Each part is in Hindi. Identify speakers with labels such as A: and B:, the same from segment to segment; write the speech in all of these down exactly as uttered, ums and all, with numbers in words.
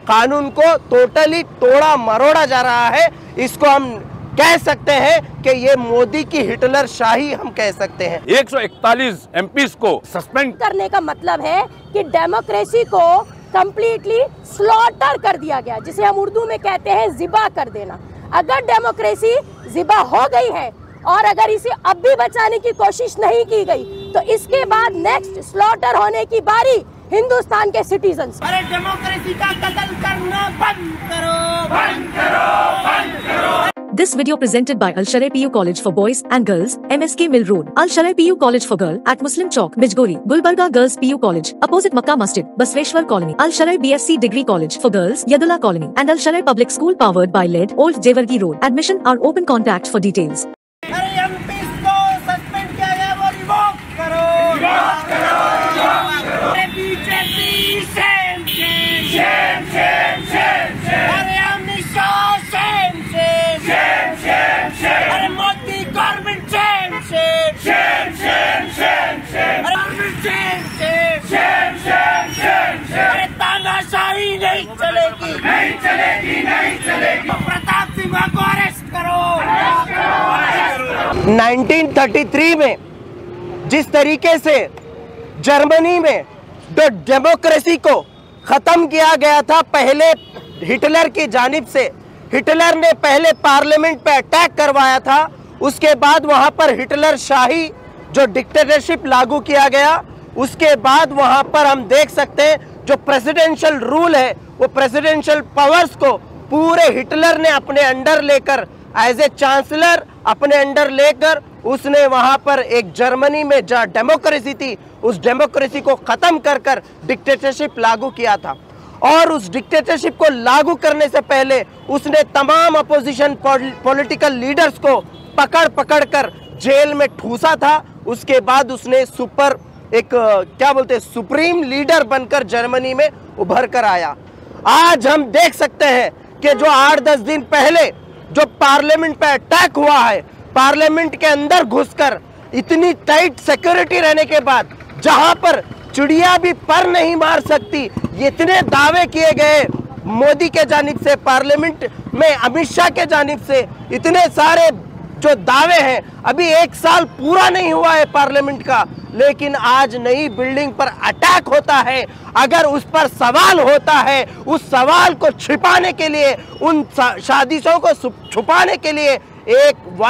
A: कानून को टोटली तोड़ा मरोड़ा जा रहा है। इसको हम कह सकते हैं कि ये मोदी की हिटलर शाही हम कह सकते हैं।
B: एक सौ इकतालीस एमपीज को सस्पेंड
C: करने का मतलब है कि डेमोक्रेसी को कंप्लीटली स्लॉटर कर दिया गया, जिसे हम उर्दू में कहते हैं जिबा कर देना। अगर डेमोक्रेसी जिबा हो गई है और अगर इसे अब भी बचाने की कोशिश नहीं की गई तो इसके बाद नेक्स्ट स्लॉटर होने की बारी हिंदुस्तान के सिटीजन्स।
D: अरे डेमोक्रेसी का कत्ल करना बंद करो, बंद करो, बंद करो।
E: This video presented by Al Sharai P U College for Boys and Girls, M S K Mill Road, Al Sharai P U College for Girl at Muslim Chowk, Bijgori, Gulbarga Girls P U College, opposite Makkah Masjid, Basveshwar Colony, Al Sharai B S c Degree College for Girls, Yadula Colony, and Al Sharai Public School powered by L E D, Old Jewargi Road. Admission are open. Contact for details.
D: अरे एमपीज़ को सस्पेंड किया गया, वो रिवोक करो, रिवोक करो, रिवोक करो। अरे BJP shame shame shame shame shame shame. अरे Amit Shah shame shame shame shame shame. अरे Modi government shame shame shame shame shame shame. अरे government shame shame shame shame shame shame. अरे तानाशाही नहीं चलेगी, नहीं चलेगी, नहीं चलेगी। प्रताप सिंह को अरेस्ट करो, अरेस्ट करो।
A: नाइनटीन थर्टी थ्री में जिस तरीके से जर्मनी में जो डेमोक्रेसी को खत्म किया गया था पहले हिटलर की जानिब से, हिटलर ने पहले पार्लियामेंट पे अटैक करवाया था, उसके बाद वहां पर हिटलर शाही जो डिक्टेटरशिप लागू किया गया, उसके बाद वहां पर हम देख सकते हैं जो प्रेसिडेंशियल रूल है वो प्रेसिडेंशियल पावर्स को पूरे हिटलर ने अपने अंडर लेकर एज ए चांसलर अपने अंडर लेकर उसने वहां पर एक जर्मनी में जहां डेमोक्रेसी थी उस डेमोक्रेसी को खत्म कर कर डिक्टेटरशिप लागू किया था। और उस डिक्टेटरशिप को लागू करने से पहले उसने तमाम अपोजिशन पॉलिटिकल लीडर्स को पकड़ पकड़ कर जेल में ठूसा था। उसके बाद उसने सुपर एक क्या बोलते हैं सुप्रीम लीडर बनकर जर्मनी में उभर कर आया। आज हम देख सकते हैं कि जो आठ दस दिन पहले जो पार्लियामेंट पे अटैक हुआ है, पार्लियामेंट के अंदर घुसकर इतनी टाइट सिक्योरिटी रहने के बाद जहां पर चिड़िया भी पर नहीं मार सकती, इतने दावे किए गए मोदी के जानिब से, पार्लियामेंट में अमित शाह के जानिब से इतने सारे जो दावे हैं। अभी एक साल पूरा नहीं हुआ है पार्लियामेंट का, लेकिन आज नई बिल्डिंग पर अटैक होता है। अगर उस पर सवाल होता है, उस सवाल को छिपाने के लिए, उन साजिशों को छुपाने के लिए एक एक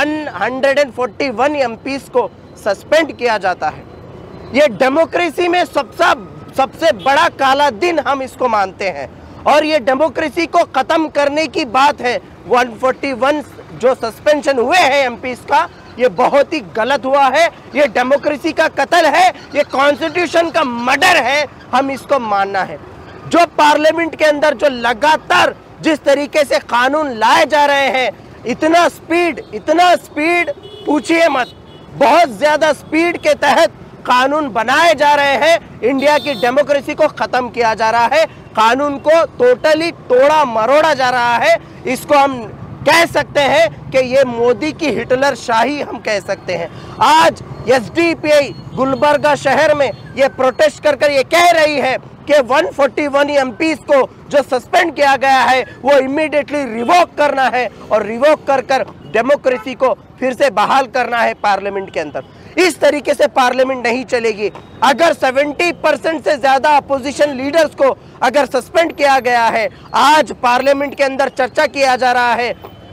A: सौ इकतालीस एमपीज़ को सस्पेंड किया जाता है। ये डेमोक्रेसी में सबसे सबसे बड़ा काला दिन हम इसको मानते हैं और ये डेमोक्रेसी को खत्म करने की बात है। एक सौ इकतालीस जो सस्पेंशन हुए हैं एमपीज़ का, ये बहुत ही गलत हुआ है। ये डेमोक्रेसी का कत्ल है, ये कॉन्स्टिट्यूशन का मर्डर है, हम इसको मानना है। जो पार्लियामेंट के अंदर जो लगातार जिस तरीके से कानून लाए जा रहे हैं, इतना स्पीड इतना स्पीड पूछिए मत, बहुत ज्यादा स्पीड के तहत कानून बनाए जा रहे हैं। इंडिया की डेमोक्रेसी को खत्म किया जा रहा है, कानून को टोटली तोड़ा मरोड़ा जा रहा है। इसको हम कह सकते हैं कि ये मोदी की हिटलर शाही हम कह सकते हैं। आज एसडीपीआई गुलबर्गा शहर में ये प्रोटेस्ट कर कर ये कह रही है कि एक सौ इकतालीस एमपीज़ को जो सस्पेंड किया गया है वो इमीडिएटली रिवोक करना है और रिवोक कर कर डेमोक्रेसी को फिर से बहाल करना है पार्लियामेंट के अंदर। इस तरीके से पार्लियामेंट नहीं चलेगी। अगर सत्तर परसेंट से ज्यादा अपोजिशन लीडर्स को अगर सस्पेंड किया गया है, आज पार्लियामेंट के अंदर चर्चा किया जा रहा है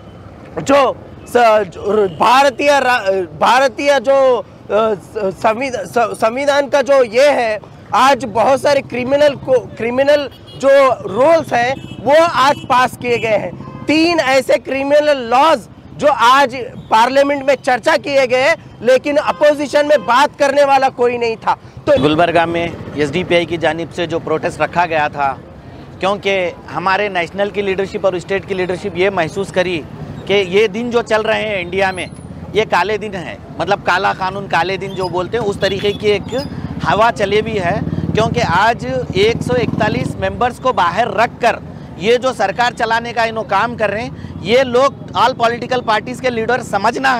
A: जो भारतीय भारतीय जो संविधान का जो ये है, आज बहुत सारे क्रिमिनल को क्रिमिनल जो रूल्स हैं वो आज पास किए गए हैं। तीन ऐसे क्रिमिनल लॉज जो आज पार्लियामेंट में चर्चा किए गए, लेकिन अपोजिशन में बात करने वाला कोई नहीं था। तो
F: गुलबर्गा में एसडीपीआई की जानिब से जो प्रोटेस्ट रखा गया था, क्योंकि हमारे नेशनल की लीडरशिप और स्टेट की लीडरशिप ये महसूस करी कि ये दिन जो चल रहे हैं इंडिया में ये काले दिन है, मतलब काला कानून काले दिन जो बोलते हैं उस तरीके की एक हवा चली हुई है। क्योंकि आज एक सौ इकतालीस मेंबर्स को बाहर रख कर ये जो सरकार चलाने का इन्हों काम कर रहे हैं, ये लोग ऑल पॉलिटिकल पार्टीज़ के लीडर समझना है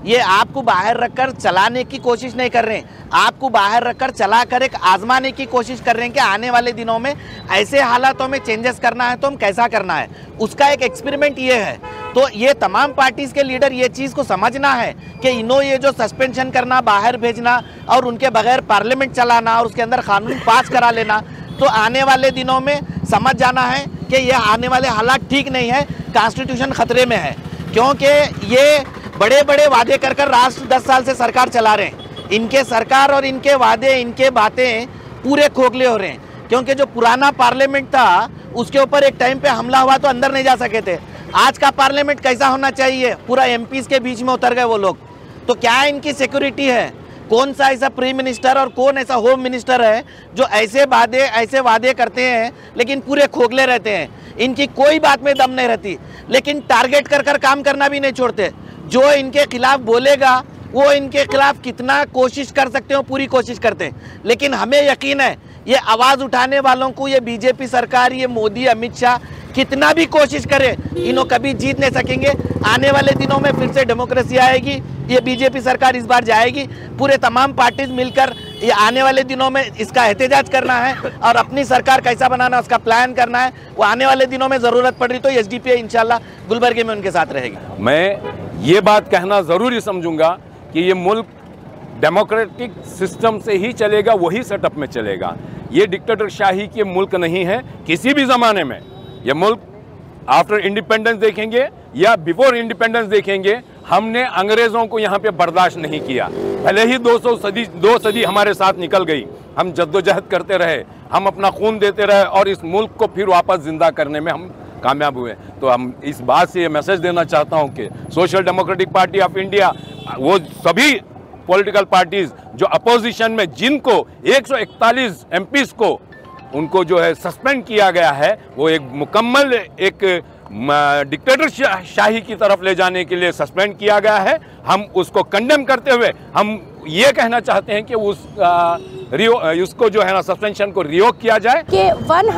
F: ये आपको बाहर रखकर चलाने की कोशिश नहीं कर रहे हैं, आपको बाहर रखकर चलाकर एक आजमाने की कोशिश कर रहे हैं कि आने वाले दिनों में ऐसे हालातों में चेंजेस करना है तो हम कैसा करना है, उसका एक एक्सपेरिमेंट ये है। तो ये तमाम पार्टीज के लीडर ये चीज़ को समझना है कि इन्हों ये जो सस्पेंशन करना, बाहर भेजना और उनके बगैर पार्लियामेंट चलाना और उसके अंदर कानून पास करा लेना, तो आने वाले दिनों में समझ जाना है कि ये आने वाले हालात ठीक नहीं है, कॉन्स्टिट्यूशन खतरे में है। क्योंकि ये बड़े बड़े वादे कर कर राष्ट्र दस साल से सरकार चला रहे हैं, इनके सरकार और इनके वादे, इनके बातें पूरे खोखले हो रहे हैं। क्योंकि जो पुराना पार्लियामेंट था उसके ऊपर एक टाइम पे हमला हुआ तो अंदर नहीं जा सके थे। आज का पार्लियामेंट कैसा होना चाहिए, पूरा एमपीज के बीच में उतर गए वो लोग। तो क्या इनकी सिक्योरिटी है? कौन सा ऐसा प्राइम मिनिस्टर और कौन ऐसा होम मिनिस्टर है जो ऐसे वादे ऐसे वादे करते हैं लेकिन पूरे खोखले रहते हैं, इनकी कोई बात में दम नहीं रहती, लेकिन टारगेट कर कर काम करना भी नहीं छोड़ते। जो इनके खिलाफ बोलेगा वो इनके खिलाफ कितना कोशिश कर सकते हो पूरी कोशिश करते हैं। लेकिन हमें यकीन है ये आवाज़ उठाने वालों को, ये बीजेपी सरकार, ये मोदी, अमित शाह कितना भी कोशिश करे, इन्हों कभी जीत नहीं सकेंगे। आने वाले दिनों में फिर से डेमोक्रेसी आएगी, ये बीजेपी सरकार इस बार जाएगी। पूरे तमाम पार्टीज मिलकर ये आने वाले दिनों में इसका एहतजाज करना है और अपनी सरकार कैसा बनाना उसका प्लान करना है। वो आने वाले दिनों में ज़रूरत पड़ रही तो एसडीपीआई इंशाल्लाह गुलबर्गे में उनके साथ रहेगी।
B: मैं ये बात कहना ज़रूरी समझूंगा कि ये मुल्क डेमोक्रेटिक सिस्टम से ही चलेगा, वही सेटअप में चलेगा। ये डिक्टेटर शाही के मुल्क नहीं है किसी भी ज़माने में। ये मुल्क आफ्टर इंडिपेंडेंस देखेंगे या बिफोर इंडिपेंडेंस देखेंगे, हमने अंग्रेज़ों को यहाँ पे बर्दाश्त नहीं किया। भले ही दो सौ सदी दो सदी हमारे साथ निकल गई, हम जद्दोजहद करते रहे, हम अपना खून देते रहे और इस मुल्क को फिर वापस जिंदा करने में हम कामयाब हुए। तो हम इस बात से ये मैसेज देना चाहता हूँ कि social democratic party of India, वो सभी पॉलिटिकल पार्टीज जो अपोजिशन में, जिनको एक सौ इकतालीस एमपीज को उनको जो है सस्पेंड किया गया है, वो एक मुकम्मल एक डिक्टेटर शाही की तरफ ले जाने के लिए सस्पेंड किया गया है। हम उसको कंडेम करते हुए हम ये कहना चाहते हैं कि उस आ, रियो उसको जो है ना सस्पेंशन को रिवोक किया जाए।
C: कि एक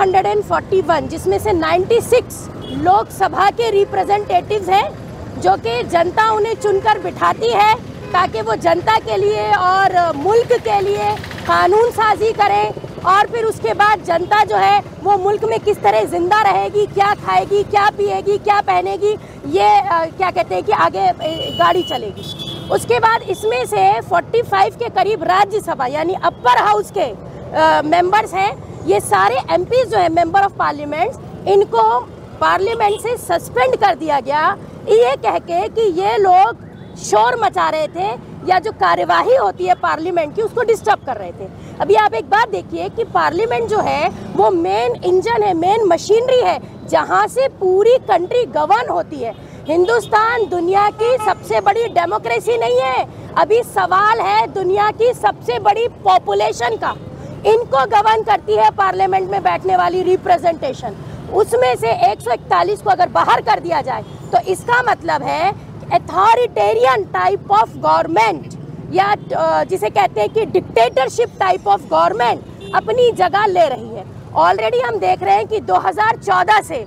C: सौ इकतालीस जिसमें से छियानवे लोकसभा के रिप्रेजेंटेटिव्स हैं जो कि जनता उन्हें चुनकर बिठाती है ताकि वो जनता के लिए और मुल्क के लिए कानून साजी करें और फिर उसके बाद जनता जो है वो मुल्क में किस तरह जिंदा रहेगी, क्या खाएगी, क्या पिएगी, क्या पहनेगी, ये आ, क्या कहते हैं कि आगे ए, गाड़ी चलेगी। उसके बाद इसमें से पैंतालीस के करीब राज्यसभा यानी अपर हाउस के आ, मेंबर्स हैं। ये सारे एमपीज जो है मेंबर ऑफ पार्लियामेंट, इनको पार्लियामेंट से सस्पेंड कर दिया गया ये कह के कि ये लोग शोर मचा रहे थे या जो कार्यवाही होती है पार्लियामेंट की उसको डिस्टर्ब कर रहे थे। अभी आप एक बात देखिए कि पार्लियामेंट जो है वो मेन इंजन है, मेन मशीनरी है जहां से पूरी कंट्री गवर्न होती है। हिंदुस्तान दुनिया की सबसे बड़ी डेमोक्रेसी नहीं है, अभी सवाल है दुनिया की सबसे बड़ी पॉपुलेशन का। इनको गवर्न करती है पार्लियामेंट में बैठने वाली रिप्रेजेंटेशन। उसमें से एक सौ इकतालीस को अगर बाहर कर दिया जाए तो इसका मतलब है अथॉरिटेरियन टाइप ऑफ गवर्नमेंट या जिसे कहते हैं कि डिक्टेटरशिप टाइप ऑफ गवर्नमेंट अपनी जगह ले रही है। ऑलरेडी हम देख रहे हैं कि दो हज़ार चौदह से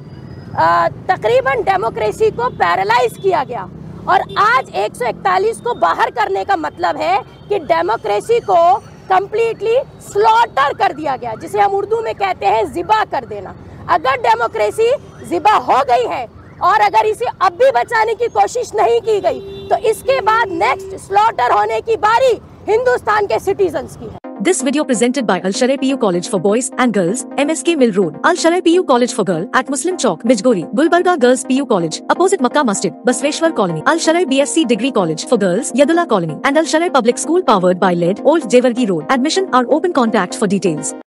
C: तकरीबन डेमोक्रेसी को पैरालाइज किया गया और आज एक सौ इकतालीस को बाहर करने का मतलब है कि डेमोक्रेसी को कंप्लीटली स्लॉटर कर दिया गया, जिसे हम उर्दू में कहते हैं ज़िबा कर देना। अगर डेमोक्रेसी ज़िबा हो गई है और अगर इसे अब भी बचाने की कोशिश नहीं की गई तो इसके बाद नेक्स्ट स्लॉटर होने की बारी हिंदुस्तान के सिटीजन्स की है।
E: This video presented by Al Sharai P U College for Boys and Girls, M S K Mill Road, Al Sharai P U College for Girl at Muslim Chowk, Mijgori, Gulbarga Girls P U College, opposite Makkah Masjid, Basveshwar Colony, Al Sharai B S c Degree College for Girls, Yadullah Colony, and Al Sharai Public School powered by L E D, Old Jewargi Road. Admission are open. Contact for details.